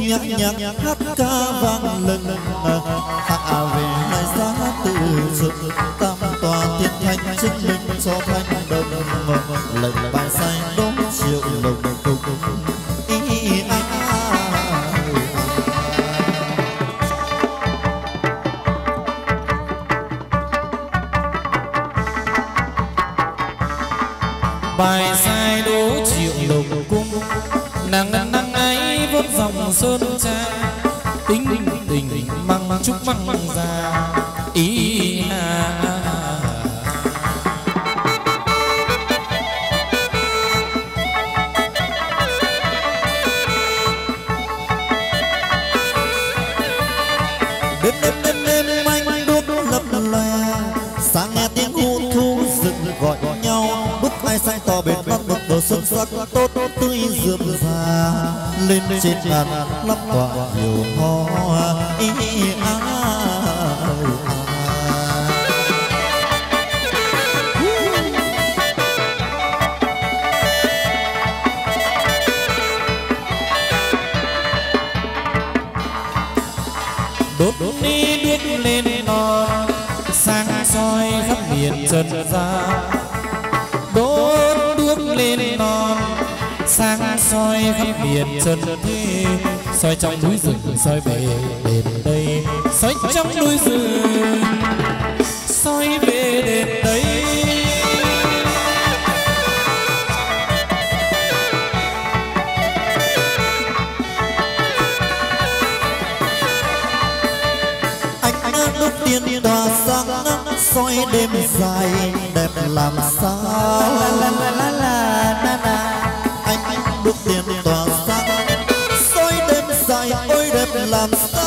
nhạc nhạc hát ca vang lần hạ về hai giá tự sự tam tòa thiên thanh chứng minh cho thanh đồng lệnh bài sai đố triệu lộc cùng bài sai đố triệu lộc cung nàng nắng ấy vốn dòng sơn trang tính tình măng trúc măng già ý đêm anh đuốc lập lòe sáng nghe tiếng hú thu rừng gọi nhau bức ai sai tỏ bền bắt một đồ xuân sắc tốt tươi rượm già lên trên ngàn lắm tỏa nhiều hoa đốt đi đuốc lên non sáng soi khắp miền trần gian đốt đuốc lên non sáng soi khắp miền trần thế soi trong núi rừng soi về đền đây soi trong núi rừng soi về đền đây đốt tiên tỏa sáng nắng soi đêm dài đẹp làm sao anh đốt tiên tỏa sáng soi đêm dài ôi đẹp làm sao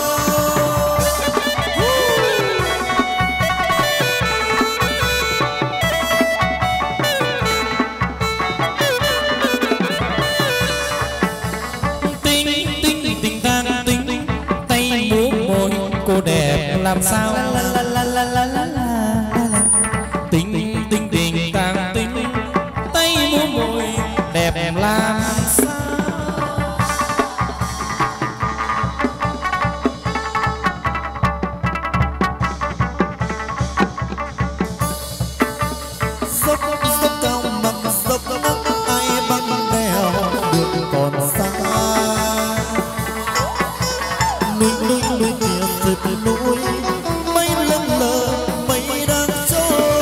tình tang tình tay múa môi cô đẹp làm sao tình tang tình tay múa môi đẹp làm sao dốc cao bằng dốc ai băng đèo được còn xa núi kia rực núi mây lâng lờ mây đang trôi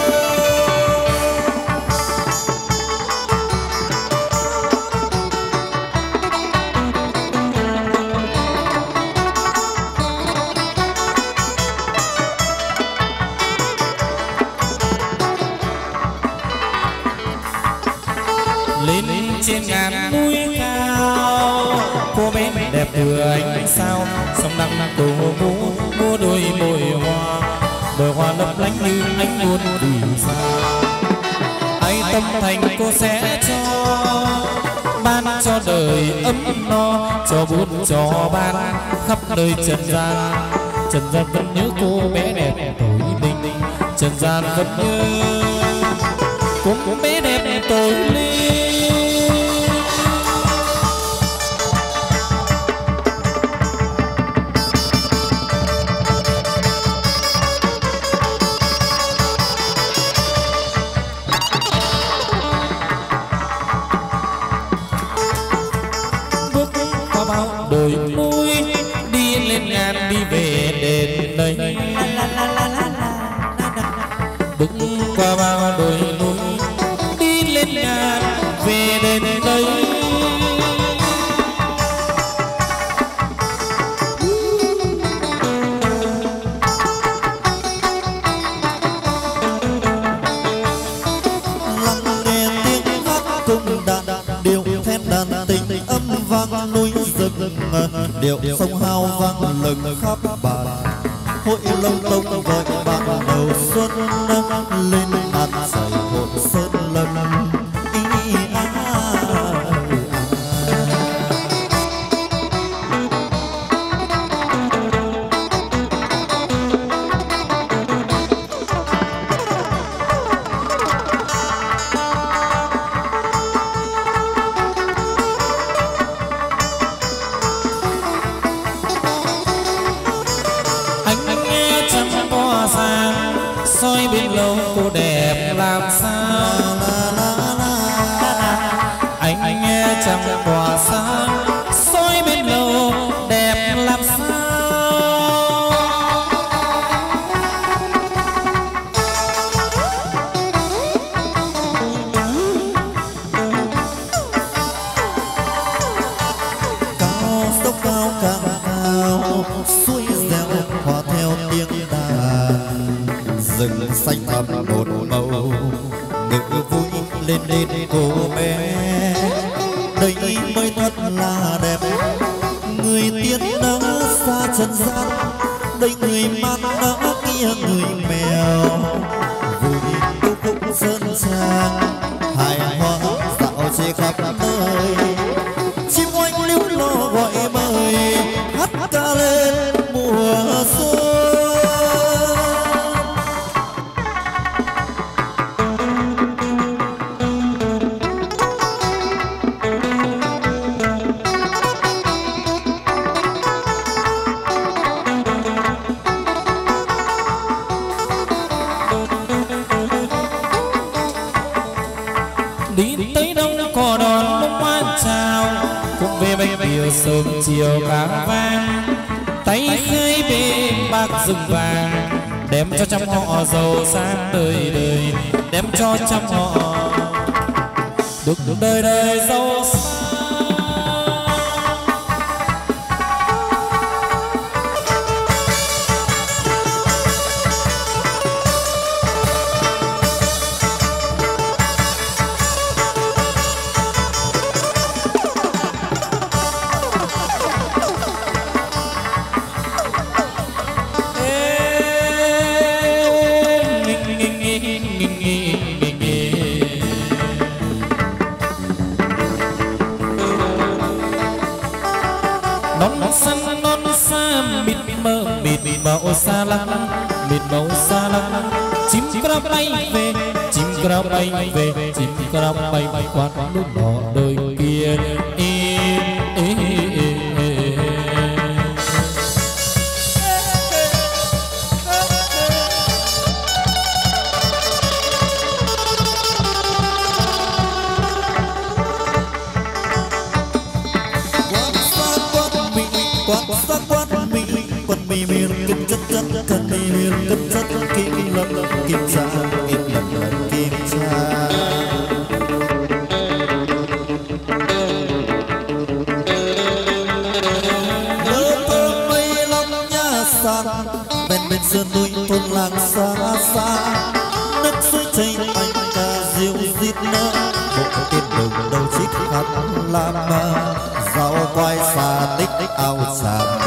lên trên ngàn núi cao cô bé đẹp vừa ánh sao sông nắng tổ mua đôi bồi hoa lấp lánh như ánh buồn vì sao ai tâm thành cô sẽ cho ban cho đời ấm no cho buôn cho ban khắp nơi trần gian vẫn nhớ cô bé đẹp tối linh trần gian vẫn nhớ cô bé đẹp tối linh. Đồi núi đi lên ngàn đi về đền đây bước qua bao đồi núi đi lên ngàn về đền đây lắng nghe tiếng hát cung đàn điệu then đàn tình âm vang núi rừng điệu sông hao vang lừng khắp bản hội lông tông gọi bạn đầu xuân lên ăn dày hội sơn lâm bên lâu cô đẹp làm sao anh nghe trăng tỏa sáng soi bên lâu đẹp làm sao. Cao sốc cao càng cao suối reo hòa theo tiếng đàn rừng xanh thẳm một màu ngự vui lên lên cô bé đây mới thật là đẹp người tiên nắng xa trần gian đây người man nắng kia người mèo vui yêu khúc sơn trang hài hòa dạo chơi khắp nơi chim oanh liếu lo gọi mời hát ca lên mùa xuân. Sớm chiều cá vang tay khơi bên bạc rừng vàng đem cho trăm họ giàu sang đời đời đem cho trăm họ được đời đời giàu sang. Màu xa lắm mịt màu xa lắm chim cờ bay về chim cờ bay về chim cờ bay qua núi đỏ đời kia miền kim chất chất cần miền kim chất kim lâm kim sa kim lâm kim sa lỡ thơ mây lắm nhà sàn bên bên sườn núi thôn làng xa xa nước suối chảy anh ca diêu dít nơ một tiên đường đầu chiếc khăn làm rau quay xa tích ao sàm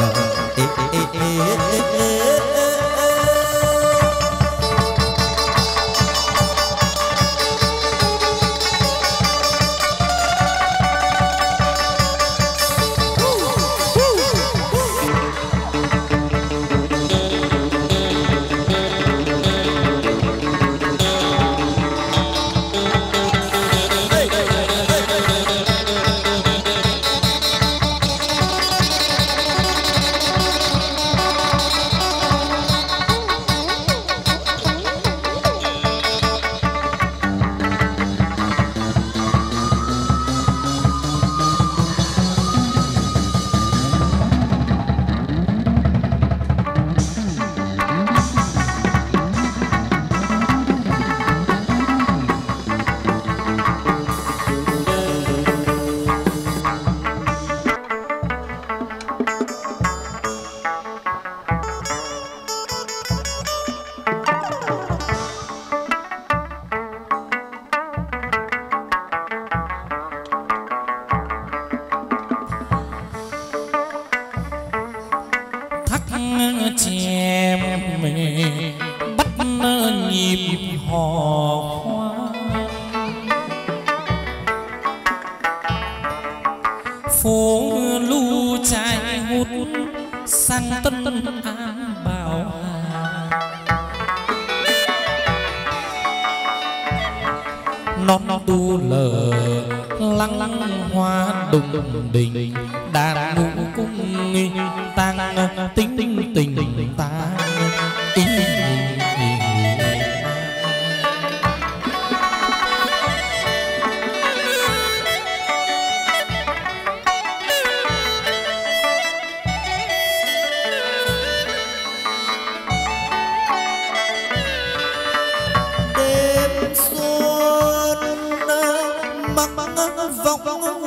đình đàn ngũ cung tang tính tình ta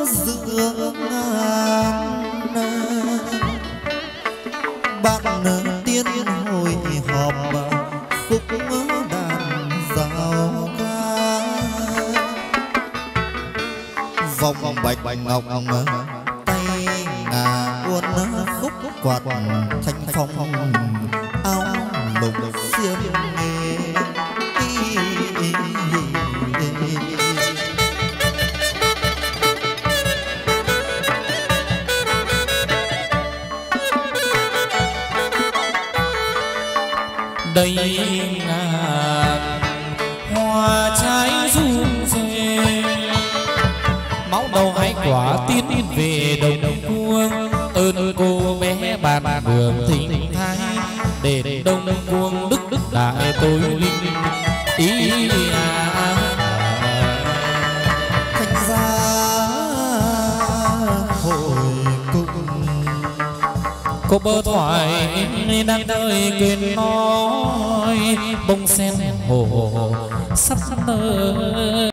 giữa ngàn bạn tiên hội họp khúc đàn giao ca vòng bạch ngọc tay ngà uốn khúc quạt thanh phong áo lục xiêm nghề đây ngàn hoa trái rung rê máu đầu hai quả tiến về đồng cuông ơn cô bé bàn đường thịnh thái để đông cuông đức đại tôi linh ý thành ra hội cung cô bơ thoại đang đợi quên nói bông sen hồ sắp nở